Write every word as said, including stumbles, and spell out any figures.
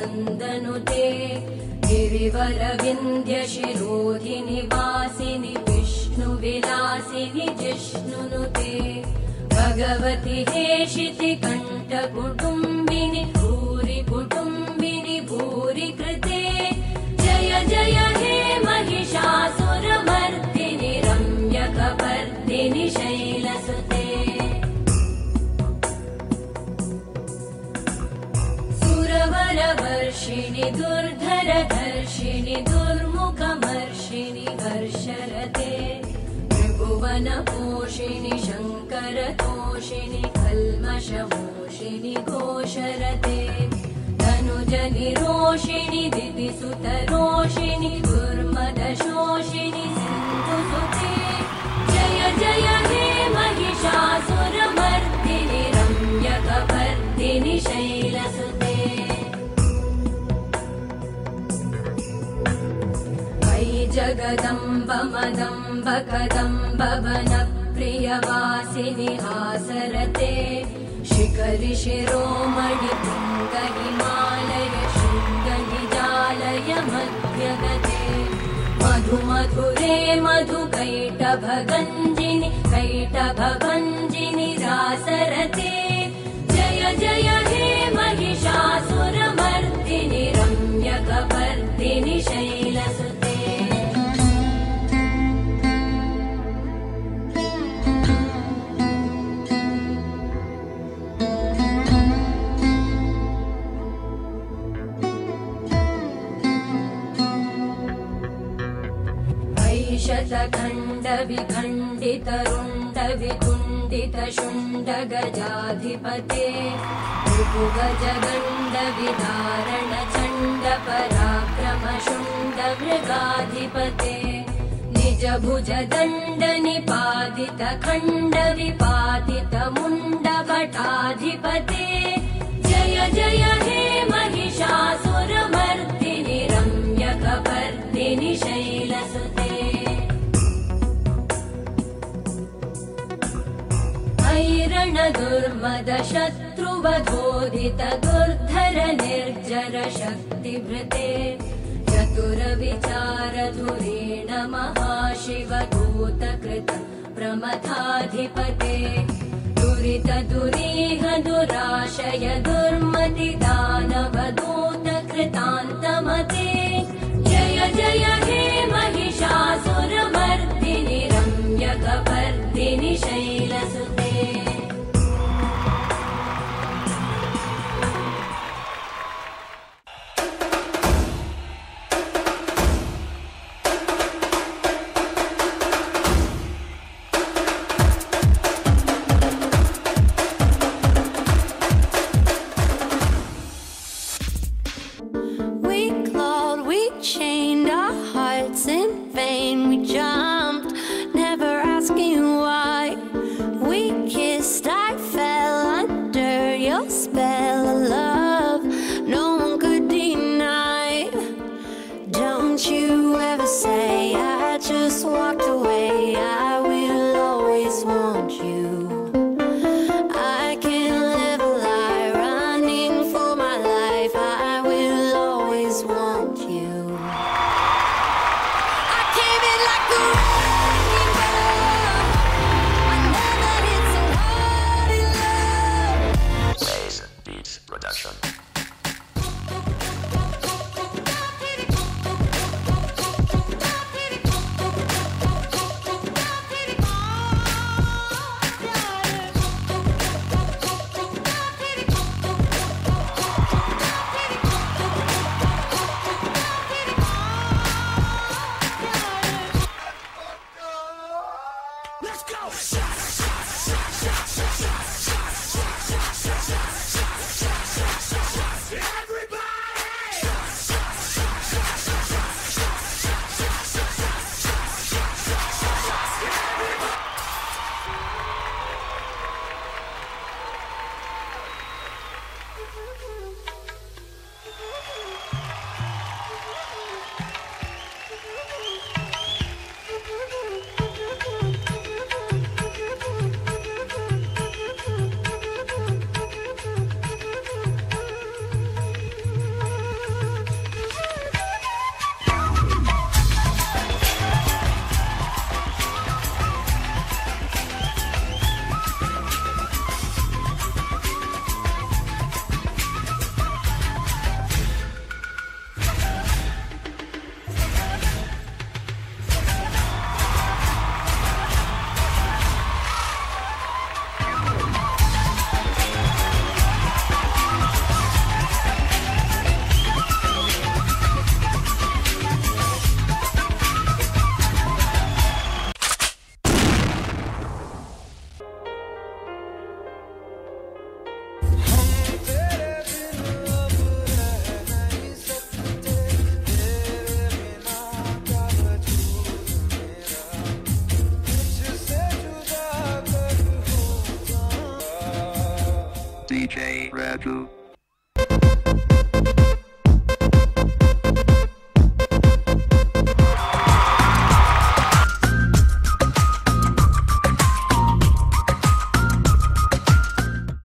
नन्दनुते गिरिवरविन्द्यशिरोधिनि वासिनि विष्णुविलासिनि जिष्णुनुते भगवति हेशिति कण्ठकुटुम्बिनि भूरि कुटुम्बिनि भूरि कृते जय जय हे महिषासुरमर्दिनि रम्यकपर्दिनि शैलसुते सुरवरवर्षिणि दुर्धरधर्षिणि दुर्मुखमर्षिणि हर्षरते त्रिभुवनपोषिणि शङ्करतोषिणि कल्मषमोषिणि घोषरते धनुजनिरोषिणि दिदिसुतरोषिणि दुर्मदशोषिणि सिन्धुसुते जय जय हे महिषासुरमर्दिनि रम्यकपर्दिनि शैलसुते अयि जगदम्ब मदम्ब कदम्ब वनप्रियवासिनि हासरते शिखरि शिरोमणि तुङ्ग हिमालय शृङ्गनिजालय मध्यगते मधु मधुरे मधुकैटभगञ्जिनि कैटभभञ्जिनि रासरते जय जय हे महिषासुरमर्दिनि रम्यकपर्दिनि शैलसुते शतखण्ड विखण्डित रुण्ड वितुण्डित शुण्ड गजाधिपते ऋपुगज गण्ड विदारण चण्ड पराक्रम शुण्ड मृगाधिपते निज भुज दण्ड निपातित खण्ड विपातित मुण्ड भटाधिपते जय जय हे महिषासुरमर्दिनि रम्यकपर्दिनि शैलसुते ऐरण दुर्मद शत्रुवधोदित दुर्धर निर्जर शक्तिभृते चतुर विचार धुरेण महाशिवदूत कृत प्रमथाधिपते दुरित दुरीह दुराशय दुर्मति दानवदूत कृतान्तमते जय जय हे महिषासुरमर्दिनि रम्यकपर्दिनि शैलसुते Like a D J Raju.